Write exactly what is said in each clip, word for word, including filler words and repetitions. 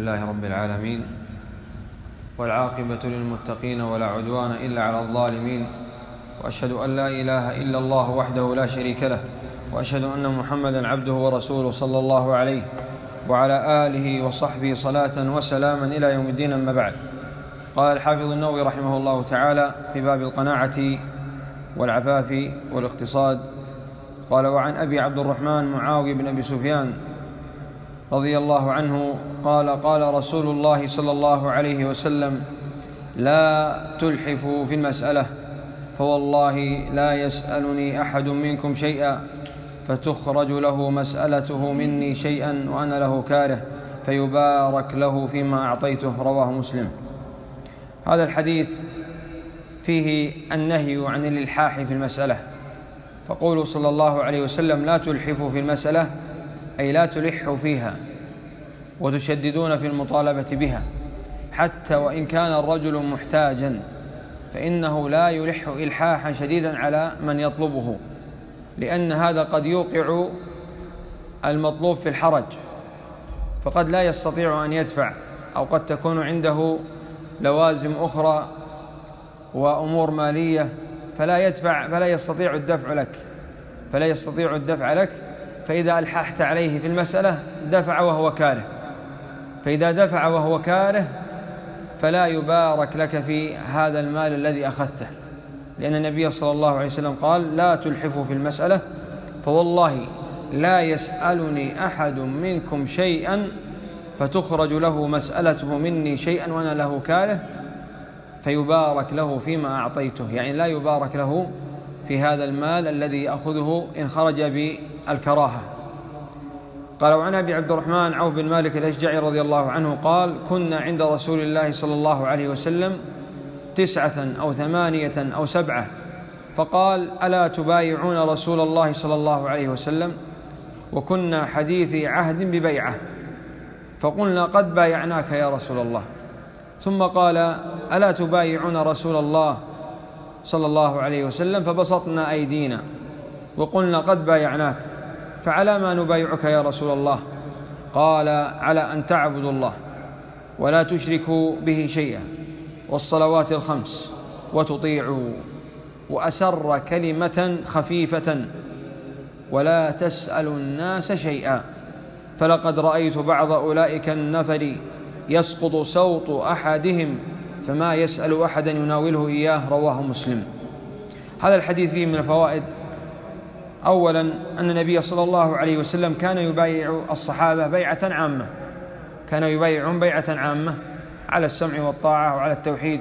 لله رب العالمين، والعاقبة للمتقين ولا عدوان إلا على الظالمين، وأشهد أن لا إله إلا الله وحده لا شريك له، وأشهد أن محمدًا عبده ورسوله صلى الله عليه وعلى آله وصحبه صلاة وسلاما إلى يوم الدين. أما بعد، قال الحافظ النووي رحمه الله تعالى في باب القناعة والعفاف والاقتصاد، قال: وعن أبي عبد الرحمن معاوية بن أبي سفيان رضي الله عنه قال: قال رسول الله صلى الله عليه وسلم: لا تلحفوا في المسألة، فوالله لا يسألني أحد منكم شيئا فتخرج له مسألته مني شيئا وأنا له كاره فيبارك له فيما أعطيته. رواه مسلم. هذا الحديث فيه النهي عن الإلحاح في المسألة، فقوله صلى الله عليه وسلم: لا تلحفوا في المسألة، أي لا تلحوا فيها وتشددون في المطالبة بها، حتى وإن كان الرجل محتاجا فإنه لا يلح إلحاحا شديدا على من يطلبه، لأن هذا قد يوقع المطلوب في الحرج، فقد لا يستطيع أن يدفع، أو قد تكون عنده لوازم أخرى وأمور مالية فلا يدفع فلا يستطيع الدفع لك فلا يستطيع الدفع لك فإذا ألححت عليه في المسألة دفع وهو كاره، فإذا دفع وهو كاره فلا يبارك لك في هذا المال الذي أخذته، لأن النبي صلى الله عليه وسلم قال: لا تلحفوا في المسألة، فوالله لا يسألني أحد منكم شيئا فتخرج له مسألته مني شيئا وأنا له كاره فيبارك له فيما أعطيته، يعني لا يبارك له في هذا المال الذي يأخذه إن خرج بالكراهة. قال: وعن أبي عبد الرحمن عوف بن مالك الأشجعي رضي الله عنه قال: كنا عند رسول الله صلى الله عليه وسلم تسعة أو ثمانية أو سبعة، فقال: ألا تبايعون رسول الله صلى الله عليه وسلم؟ وكنا حديثي عهد ببيعة، فقلنا: قد بايعناك يا رسول الله. ثم قال: ألا تبايعون رسول الله صلى الله عليه وسلم؟ فبسطنا أيدينا وقلنا: قد بايعناك. فعلى ما نبايعك يا رسول الله؟ قال: على أن تعبدوا الله ولا تشركوا به شيئا، والصلوات الخمس، وتطيعوا، وأسر كلمة خفيفة، ولا تسألوا الناس شيئا، فلقد رأيت بعض أولئك النفر يسقط صوت أحدهم فما يسأل أحدا يناوله إياه. رواه مسلم. هذا الحديث فيه من الفوائد: أولا أن النبي صلى الله عليه وسلم كان يبايع الصحابة بيعة عامة، كان يبايعون بيعة عامة على السمع والطاعة وعلى التوحيد،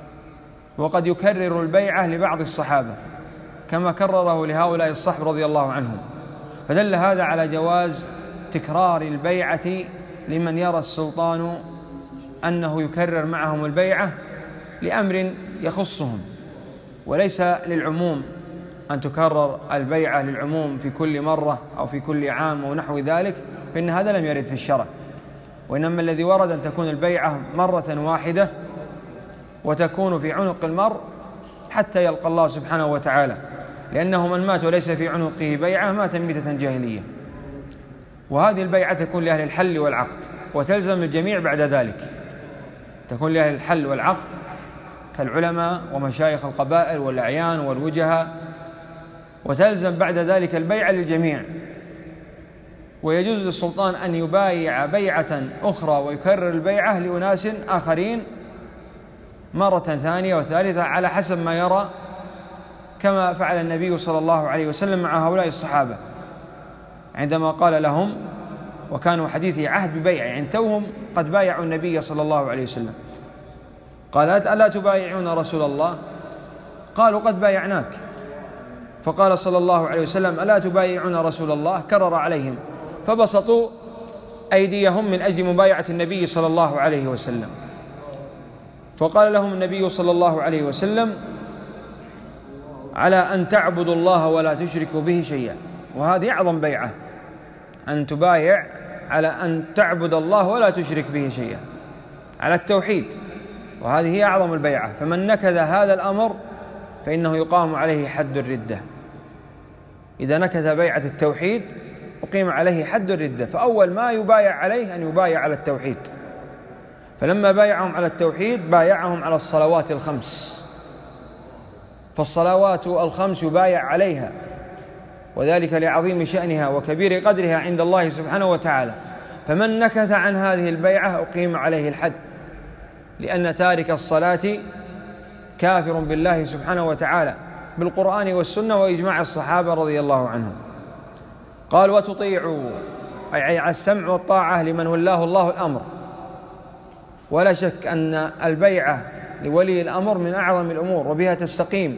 وقد يكرر البيعة لبعض الصحابة كما كرره لهؤلاء الصحب رضي الله عنهم، فدل هذا على جواز تكرار البيعة لمن يرى السلطان أنه يكرر معهم البيعة لأمر يخصهم، وليس للعموم أن تكرر البيعة للعموم في كل مرة أو في كل عام أو نحو ذلك، فإن هذا لم يرد في الشرع، وإنما الذي ورد أن تكون البيعة مرة واحدة وتكون في عنق المرء حتى يلقى الله سبحانه وتعالى، لأنه من مات وليس في عنقه بيعة مات ميتة جاهلية، وهذه البيعة تكون لأهل الحل والعقد وتلزم الجميع بعد ذلك، تكون لأهل الحل والعقد كالعلماء ومشايخ القبائل والأعيان والوجهاء، وتلزم بعد ذلك البيعة للجميع. ويجوز للسلطان أن يبايع بيعة أخرى ويكرر البيعة لأناس آخرين مرة ثانية وثالثة على حسب ما يرى، كما فعل النبي صلى الله عليه وسلم مع هؤلاء الصحابة عندما قال لهم، وكانوا حديثي عهد ببيع، يعني توهم قد بايعوا النبي صلى الله عليه وسلم، قالت: ألا تبايعون رسول الله؟ قالوا: قد بايعناك. فقال صلى الله عليه وسلم: ألا تبايعون رسول الله؟ كرر عليهم، فبسطوا أيديهم من أجل مبايعة النبي صلى الله عليه وسلم، فقال لهم النبي صلى الله عليه وسلم: على أن تعبدوا الله ولا تشركوا به شيئا. وهذه أعظم بيعة، أن تبايع على أن تعبد الله ولا تشرك به شيئا، على التوحيد، وهذه هي أعظم البيعة. فمن نكث هذا الأمر فإنه يقام عليه حد الردة، إذا نكث بيعة التوحيد أقيم عليه حد الردة، فأول ما يبايع عليه أن يبايع على التوحيد، فلما بايعهم على التوحيد بايعهم على الصلوات الخمس، فالصلوات الخمس يبايع عليها، وذلك لعظيم شأنها وكبير قدرها عند الله سبحانه وتعالى. فمن نكث عن هذه البيعة أقيم عليه الحد، لأن تارك الصلاة كافر بالله سبحانه وتعالى بالقرآن والسنة وإجماع الصحابة رضي الله عنهم. قال وتطيعوا، أي على السمع والطاعة لمن ولاه الله الأمر. ولا شك أن البيعة لولي الأمر من أعظم الأمور، وبها تستقيم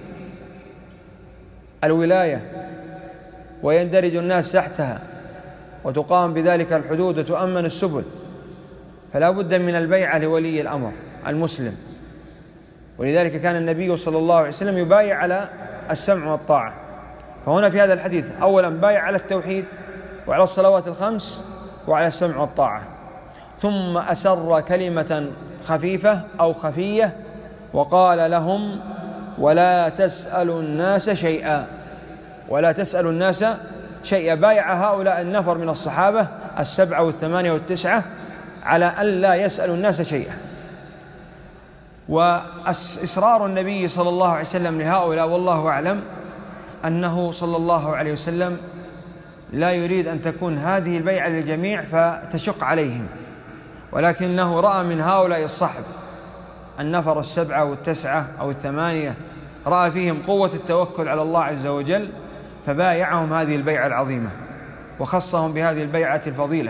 الولاية ويندرج الناس تحتها، وتقام بذلك الحدود وتؤمن السبل. فلا بد من البيعة لولي الأمر المسلم، ولذلك كان النبي صلى الله عليه وسلم يبايع على السمع والطاعة. فهنا في هذا الحديث أولا بايع على التوحيد وعلى الصلوات الخمس وعلى السمع والطاعة، ثم أسر كلمة خفيفة أو خفية وقال لهم ولا تسألوا الناس شيئا، ولا تسألوا الناس شيئا. بايع هؤلاء النفر من الصحابة السبعة والثمانية والتسعة على أن لا يسألوا الناس شيئا. وإصرار النبي صلى الله عليه وسلم لهؤلاء والله أعلم أنه صلى الله عليه وسلم لا يريد أن تكون هذه البيعة للجميع فتشق عليهم، ولكنه رأى من هؤلاء الصحب النفر السبعة والتسعة أو الثمانية، رأى فيهم قوة التوكل على الله عز وجل، فبايعهم هذه البيعة العظيمة وخصهم بهذه البيعة الفضيلة،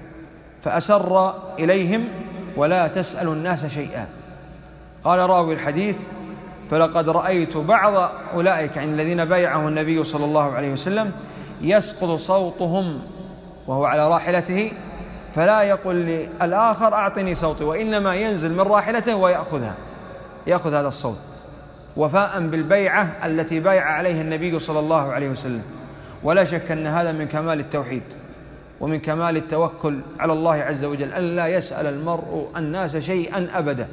فأسر إليهم ولا تسألوا الناس شيئا. قال راوي الحديث فلقد رأيت بعض أولئك عن الذين بايعه النبي صلى الله عليه وسلم يسقط صوتهم وهو على راحلته، فلا يقول للآخر أعطني صوتي، وإنما ينزل من راحلته ويأخذها، يأخذ هذا الصوت وفاء بالبيعة التي بايع عليه النبي صلى الله عليه وسلم. ولا شك أن هذا من كمال التوحيد ومن كمال التوكل على الله عز وجل، أن لا يسأل المرء الناس شيئا أبدا،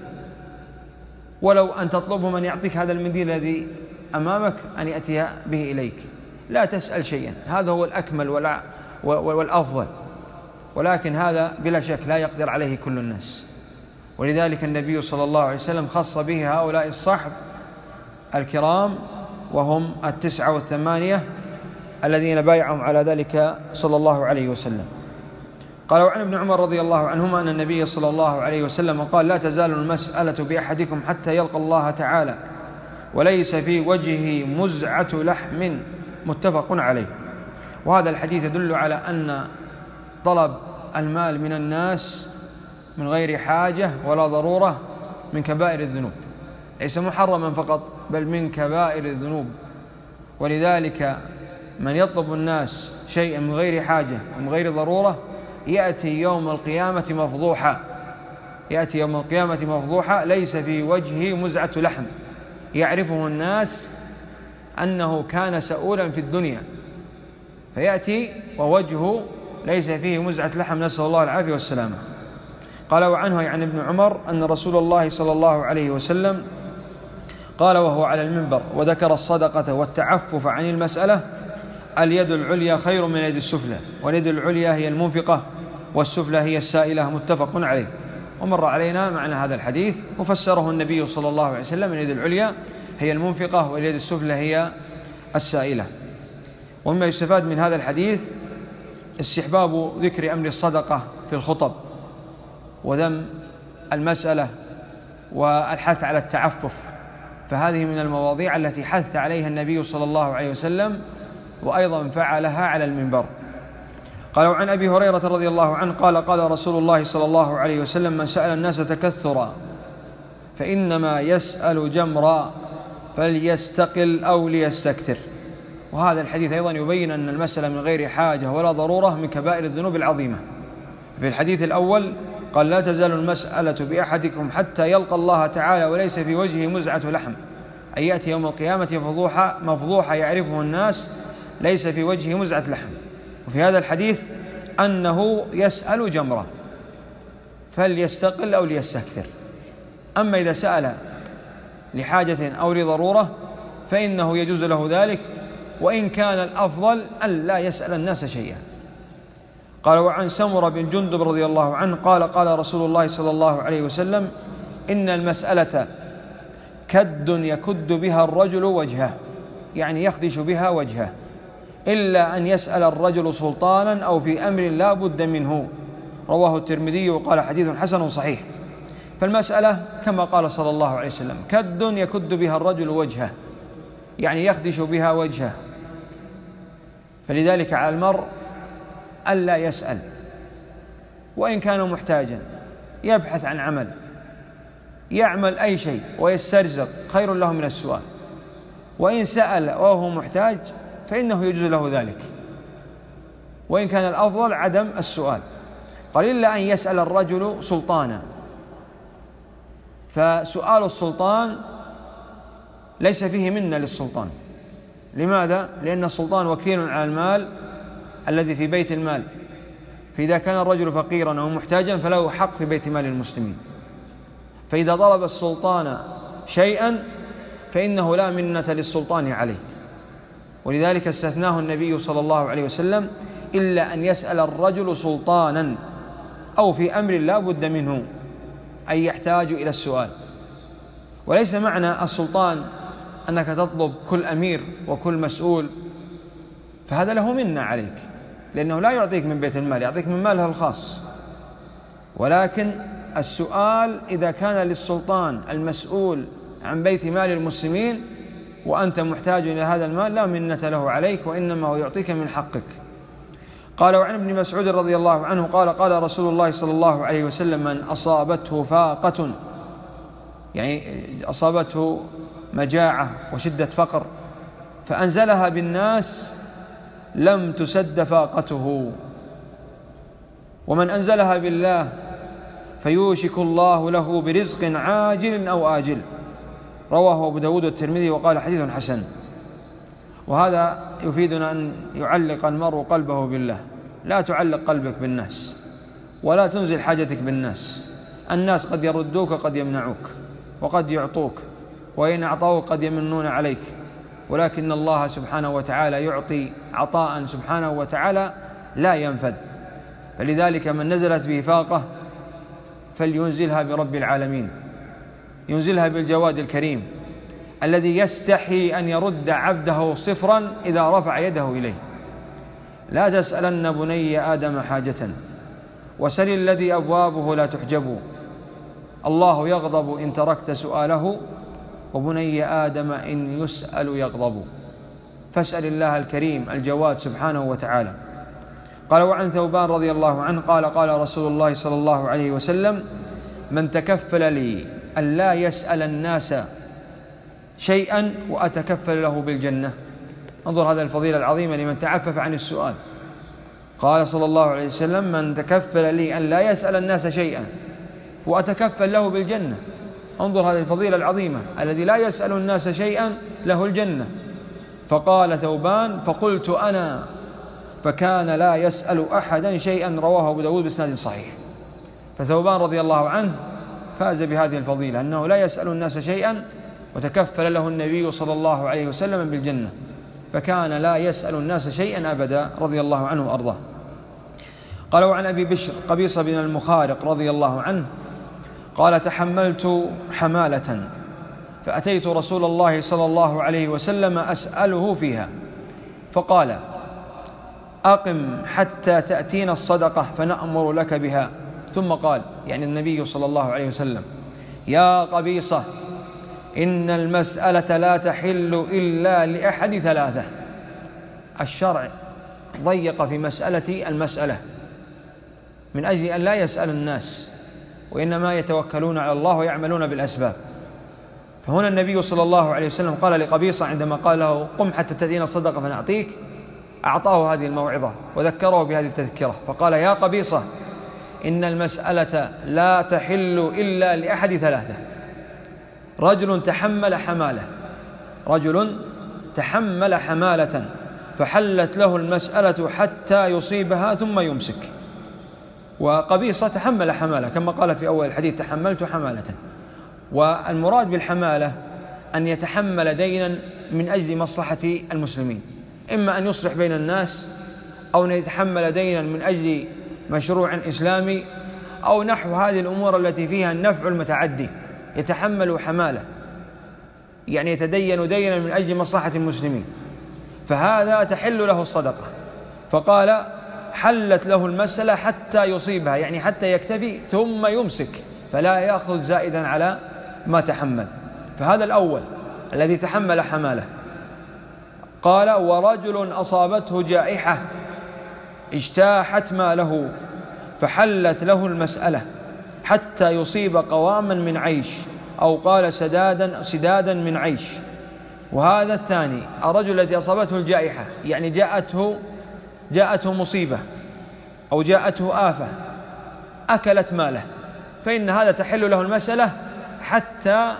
ولو أن تطلبه من يعطيك هذا المنديل الذي أمامك أن يأتي به إليك، لا تسأل شيئا، هذا هو الأكمل والأفضل، ولكن هذا بلا شك لا يقدر عليه كل الناس. ولذلك النبي صلى الله عليه وسلم خص به هؤلاء الصحب الكرام وهم التسعة والثمانية الذين بايعهم على ذلك صلى الله عليه وسلم. قال وعن ابن عمر رضي الله عنهما أن النبي صلى الله عليه وسلم قال لا تزال المسألة بأحدكم حتى يلقى الله تعالى وليس في وجهه مزعة لحم، متفق عليه. وهذا الحديث يدل على أن طلب المال من الناس من غير حاجة ولا ضرورة من كبائر الذنوب، ليس محرما فقط بل من كبائر الذنوب. ولذلك من يطلب الناس شيئا من غير حاجة ومن غير ضرورة يأتي يوم القيامة مفضوحا، يأتي يوم القيامة مفضوحا ليس في وجهه مزعة لحم، يعرفه الناس أنه كان سؤولا في الدنيا، فيأتي ووجهه ليس فيه مزعة لحم، نسأل الله العافية والسلامة. قال وعنه عن ابن عمر أن رسول الله صلى الله عليه وسلم قال وهو على المنبر وذكر الصدقة والتعفف عن المسألة اليد العليا خير من اليد السفلى، واليد العليا هي المنفقة والسفلى هي السائلة، متفق عليه. ومر علينا معنى هذا الحديث وفسره النبي صلى الله عليه وسلم اليد العليا هي المنفقة واليد السفلى هي السائلة. ومما يستفاد من هذا الحديث استحباب ذكر أمر الصدقة في الخطب وذم المسألة والحث على التعفف، فهذه من المواضيع التي حث عليها النبي صلى الله عليه وسلم وأيضا فعلها على المنبر. قال وعن أبي هريرة رضي الله عنه قال قال رسول الله صلى الله عليه وسلم من سأل الناس تكثرا فإنما يسأل جمرا فليستقل أو ليستكثر. وهذا الحديث أيضا يبين أن المسألة من غير حاجة ولا ضرورة من كبائر الذنوب العظيمة. في الحديث الأول قال لا تزال المسألة بأحدكم حتى يلقى الله تعالى وليس في وجهه مزعة لحم، أي يأتي يوم القيامة مفضوحة مفضوحة يعرفه الناس ليس في وجهه مزعة لحم. وفي هذا الحديث أنه يسأل جمرة فليستقل أو ليستكثر. أما إذا سأل لحاجة أو لضرورة فإنه يجوز له ذلك، وإن كان الأفضل أن لا يسأل الناس شيئا. قال: وعن سمرة بن جندب رضي الله عنه قال: قال رسول الله صلى الله عليه وسلم: إن المسألة كد يكد بها الرجل وجهه، يعني يخدش بها وجهه، إلا أن يسأل الرجل سلطانا أو في أمر لا بد منه. رواه الترمذي وقال: حديث حسن صحيح. فالمسألة كما قال صلى الله عليه وسلم: كد يكد بها الرجل وجهه، يعني يخدش بها وجهه. فلذلك على المرء ألا يسأل، وإن كان محتاجا يبحث عن عمل، يعمل أي شيء ويسترزق، خير له من السؤال. وإن سأل وهو محتاج فإنه يجوز له ذلك، وإن كان الأفضل عدم السؤال. قال: إلا أن يسأل الرجل سلطانا. فسؤال السلطان ليس فيه منة للسلطان. لماذا؟ لأن السلطان وكيل على المال الذي في بيت المال، فإذا كان الرجل فقيرا أو محتاجا فله حق في بيت مال المسلمين. فإذا طلب السلطان شيئا فإنه لا منة للسلطان عليه، ولذلك استثناه النبي صلى الله عليه وسلم: إلا أن يسأل الرجل سلطانا أو في أمر لا بد منه، أي يحتاج إلى السؤال. وليس معنى السلطان أنك تطلب كل أمير وكل مسؤول، فهذا له منة عليك، لأنه لا يعطيك من بيت المال، يعطيك من ماله الخاص. ولكن السؤال إذا كان للسلطان المسؤول عن بيت مال المسلمين وأنت محتاج إلى هذا المال، لا منة له عليك، وإنما هو يعطيك من حقك. قال: وعن ابن مسعود رضي الله عنه قال: قال رسول الله صلى الله عليه وسلم: من أصابته فاقة، يعني أصابته مجاعة وشدة فقر، فأنزلها بالناس لم تسد فاقته، ومن أنزلها بالله فيوشك الله له برزق عاجل أو آجل. رواه أبو داود والترمذي وقال: حديث حسن. وهذا يفيدنا أن يعلق المرء قلبه بالله، لا تعلق قلبك بالناس، ولا تنزل حاجتك بالناس. الناس قد يردوك وقد يمنعوك وقد يعطوك، وإن أعطوك قد يمنون عليك، ولكن الله سبحانه وتعالى يعطي عطاء سبحانه وتعالى لا ينفد. فلذلك من نزلت به فاقة فلينزلها برب العالمين، ينزلها بالجواد الكريم الذي يستحي أن يرد عبده صفرا إذا رفع يده إليه. لا تسألن بني آدم حاجة وسل الذي أبوابه لا تحجب، الله يغضب إن تركت سؤاله، وبني آدم إن يسأل يغضب. فاسأل الله الكريم الجواد سبحانه وتعالى. قال: وعن ثوبان رضي الله عنه قال: قال رسول الله صلى الله عليه وسلم: من تكفل لي أن لا يسأل الناس شيئا وأتكفل له بالجنة. انظر هذا الفضيلة العظيمة لمن تعفف عن السؤال. قال صلى الله عليه وسلم: من تكفل لي أن لا يسأل الناس شيئا وأتكفل له بالجنة. انظر هذه الفضيلة العظيمة، الذي لا يسأل الناس شيئا له الجنة. فقال ثوبان: فقلت أنا، فكان لا يسأل أحدا شيئا. رواه أبو داود بإسناد صحيح. فثوبان رضي الله عنه فاز بهذه الفضيلة، أنه لا يسأل الناس شيئا وتكفل له النبي صلى الله عليه وسلم بالجنة، فكان لا يسأل الناس شيئا أبدا رضي الله عنه وأرضاه. قال: وعن أبي بشر قبيصة بن المخارق رضي الله عنه قال: تحملت حمالة فأتيت رسول الله صلى الله عليه وسلم أسأله فيها، فقال: أقم حتى تأتينا الصدقة فنأمر لك بها. ثم قال، يعني النبي صلى الله عليه وسلم: يا قبيصة، إن المسألة لا تحل إلا لأحد ثلاثة. الشرع ضيق في مسألة المسألة من أجل أن لا يسأل الناس، وإنما يتوكلون على الله ويعملون بالأسباب. فهنا النبي صلى الله عليه وسلم قال لقبيصة عندما قال له: قم حتى تأتينا الصدقة فنعطيك، أعطاه هذه الموعظة وذكره بهذه التذكرة، فقال: يا قبيصة، إن المسألة لا تحل إلا لأحد ثلاثة: رجل تحمل حمالة، رجل تحمل حمالة فحلت له المسألة حتى يصيبها ثم يمسك. وقبيصة تحمل حمالة كما قال في أول الحديث: تحملت حمالة. والمراد بالحمالة أن يتحمل دينا من أجل مصلحة المسلمين، إما أن يصلح بين الناس، أو أن يتحمل دينا من أجل مشروع إسلامي أو نحو هذه الأمور التي فيها النفع المتعدي، يتحمل حمالة، يعني يتدين دينا من أجل مصلحة المسلمين، فهذا تحل له الصدقة. فقال حلت له المسألة حتى يصيبها، يعني حتى يكتفي ثم يمسك فلا يأخذ زائدا على ما تحمل. فهذا الأول الذي تحمل حماله. قال ورجل أصابته جائحة اجتاحت ماله فحلت له المسألة حتى يصيب قواما من عيش، أو قال سدادا سدادا من عيش. وهذا الثاني الرجل الذي أصابته الجائحة، يعني جاءته جاءته مصيبة أو جاءته آفة أكلت ماله، فإن هذا تحل له المسألة حتى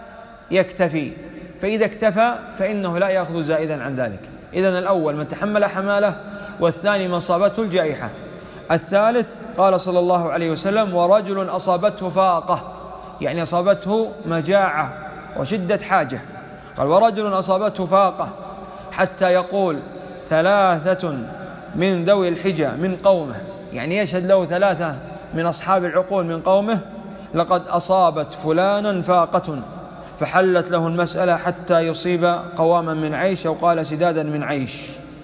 يكتفي، فإذا اكتفى فإنه لا يأخذ زائدا عن ذلك. إذن الأول من تحمل حماله، والثاني من أصابته الجائحة. الثالث قال صلى الله عليه وسلم ورجل أصابته فاقة، يعني أصابته مجاعة وشدة حاجة. قال ورجل أصابته فاقة حتى يقول ثلاثة من ذوي الحجة من قومه، يعني يشهد له ثلاثة من أصحاب العقول من قومه لقد أصابت فلانا فاقة فحلت له المسألة حتى يصيب قواما من عيش، أو قال سدادا من عيش.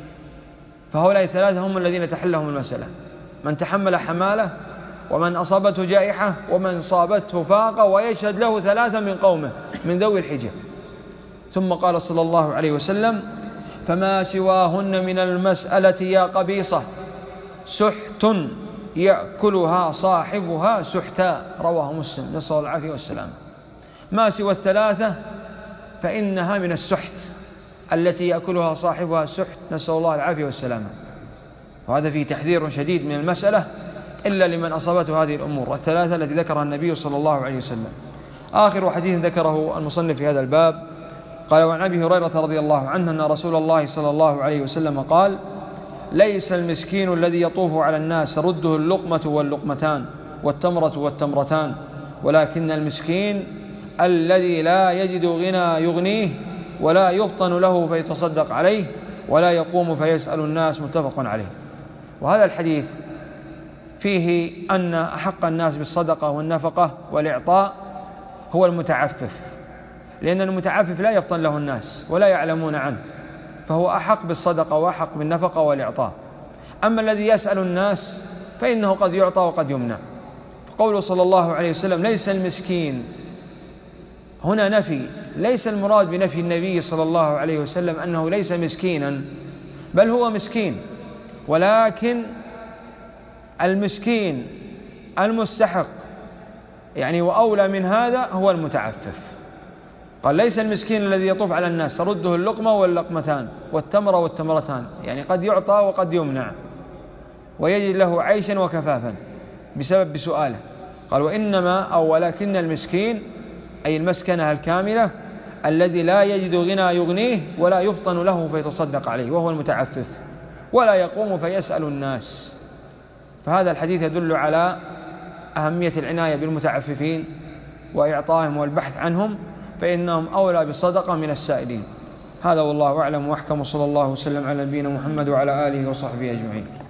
فهؤلاء الثلاثة هم الذين تحلهم المسألة: من تحمل حماله، ومن أصابته جائحة، ومن صابته فاقة، ويشهد له ثلاثة من قومه من ذوي الحجة. ثم قال صلى الله عليه وسلم فما سواهن من المسألة يا قبيصة سحت يأكلها صاحبها سحتا، رواه مسلم، نسأل الله العافية والسلام. ما سوى الثلاثة فإنها من السحت التي يأكلها صاحبها السحت، نسأل الله العافية والسلام. وهذا فيه تحذير شديد من المسألة إلا لمن أصابته هذه الأمور الثلاثة التي ذكرها النبي صلى الله عليه وسلم. آخر حديث ذكره المصنف في هذا الباب قال وعن أبي هريرة رضي الله عنه أن رسول الله صلى الله عليه وسلم قال ليس المسكين الذي يطوف على الناس رده اللقمة واللقمتان والتمرة والتمرتان، ولكن المسكين الذي لا يجد غنى يغنيه ولا يفطن له فيتصدق عليه ولا يقوم فيسأل الناس، متفق عليه. وهذا الحديث فيه أن أحق الناس بالصدقة والنفقة والإعطاء هو المتعفف، لأن المتعفف لا يفطن له الناس ولا يعلمون عنه، فهو أحق بالصدقة وأحق بالنفقة والإعطاء. أما الذي يسأل الناس فإنه قد يعطى وقد يمنع. فقوله صلى الله عليه وسلم ليس المسكين هنا نفي، ليس المراد بنفي النبي صلى الله عليه وسلم أنه ليس مسكينا، بل هو مسكين، ولكن المسكين المستحق يعني وأولى من هذا هو المتعفف. قال ليس المسكين الذي يطوف على الناس ترده اللقمة واللقمتان والتمرة والتمرتان، يعني قد يعطى وقد يمنع ويجد له عيشا وكفافا بسبب سؤاله. قال وإنما أو ولكن المسكين أي المسكنة الكاملة الذي لا يجد غنى يغنيه ولا يفطن له فيتصدق عليه، وهو المتعفف، ولا يقوم فيسأل الناس. فهذا الحديث يدل على أهمية العناية بالمتعففين وإعطائهم والبحث عنهم، فإنهم أولى بالصدقة من السائلين. هذا والله أعلم وأحكم، صلى الله وسلم على نبينا محمد وعلى آله وصحبه أجمعين.